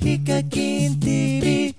ヒカキン TV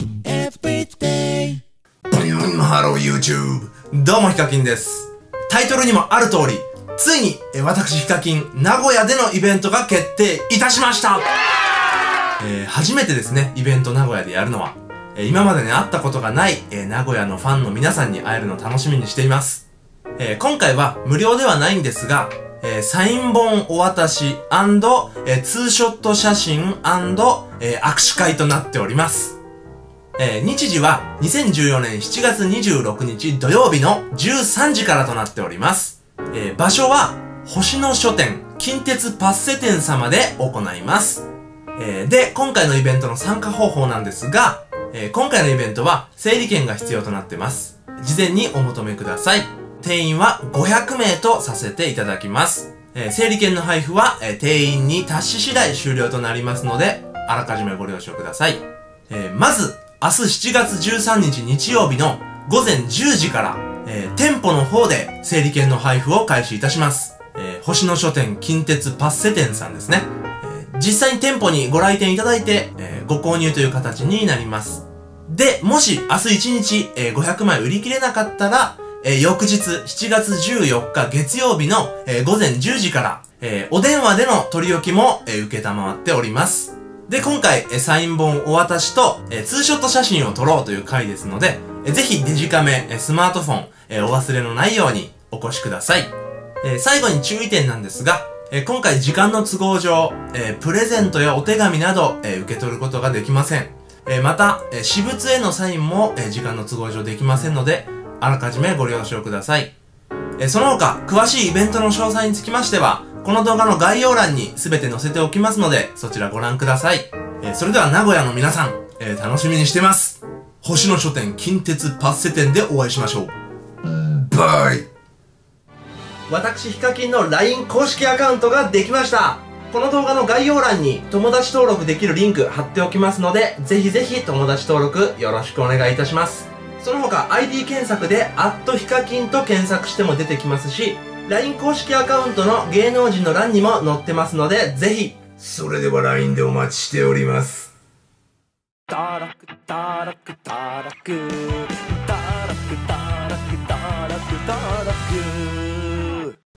Everyday。 ハロー YouTube。 どうもヒカキンです。タイトルにもある通り、ついに私ヒカキン名古屋でのイベントが決定いたしました。初めてですね、イベント名古屋でやるのは。今までね、会ったことがない、名古屋のファンの皆さんに会えるのを楽しみにしています。今回は無料ではないんですが、サイン本お渡し&ツーショット写真&握手会となっております。日時は2014年7月26日土曜日の13時からとなっております。場所は星野書店近鉄パッセ店様で行います。で、今回のイベントの参加方法なんですが、今回のイベントは整理券が必要となってます。事前にお求めください。定員は500名とさせていただきます。整理券の配布は、定員に達し次第終了となりますので、あらかじめご了承ください。まず、明日7月13日日曜日の午前10時から、店舗の方で整理券の配布を開始いたします。星野書店近鉄パッセ店さんですね。実際に店舗にご来店いただいて、ご購入という形になります。で、もし明日1日、500枚売り切れなかったら、翌日7月14日月曜日の、午前10時から、お電話での取り置きも、受けたまわっております。で、今回、サイン本お渡しと、ツーショット写真を撮ろうという回ですので、ぜひデジカメ、スマートフォン、お忘れのないようにお越しください。最後に注意点なんですが、今回時間の都合上、プレゼントやお手紙など、受け取ることができません。また、私物へのサインも、時間の都合上できませんので、あらかじめご了承ください。その他、詳しいイベントの詳細につきましては、この動画の概要欄に全て載せておきますので、そちらご覧ください。それでは名古屋の皆さん、楽しみにしてます。星野書店近鉄パッセ店でお会いしましょう。バイ。私ヒカキンの LINE 公式アカウントができました。この動画の概要欄に友達登録できるリンク貼っておきますので、ぜひぜひ友達登録よろしくお願いいたします。その他 ID 検索でヒカキンと検索しても出てきますし、LINE 公式アカウントの芸能人の欄にも載ってますので、ぜひ。それでは LINE でお待ちしております。 タラクタラクタラクタラクタラクタラクタラク